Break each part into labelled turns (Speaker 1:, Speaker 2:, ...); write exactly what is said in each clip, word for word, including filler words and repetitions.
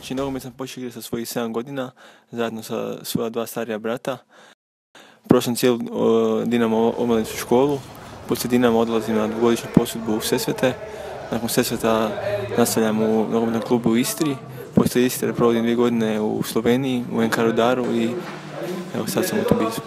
Speaker 1: Znači, nogomet sam počeo igrati sa svojih sedam godina, zajedno sa svoja dva starija brata. Prošao sam cijelu uh, Dinamo omladinsku školu, poslije Dinama odlazim na dvogodišnju posudbu u Sesvete. Nakon Sesveta nastavljam u nogometnom klubu u Istri. Poslije Istre provodim dvije godine u Sloveniji, u en ka Rudaru i evo sad sam u Tubizu.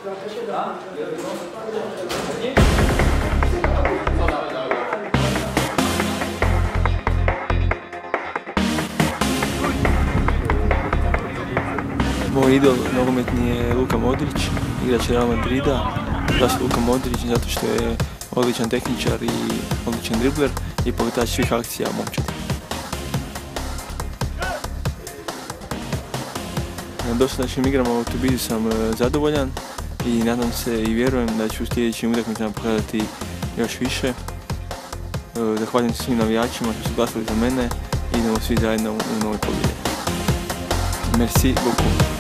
Speaker 1: Moj idol nogometni je Luka Modrić, igrač Real Madrida. Zašto Luka Modrić? Zato što je odličan tehničar i odličan dribler i pogotač svih akcija momčadi. Na dosadašnjim igrama u Tubizu sam zadovoljan i nadam se i vjerujem da ću u sljedećim utakmicama pokazati još više. Zahvaljujem se svim navijačima što su glasali za mene i idemo svi zajedno u nove pobjede. Merci beaucoup.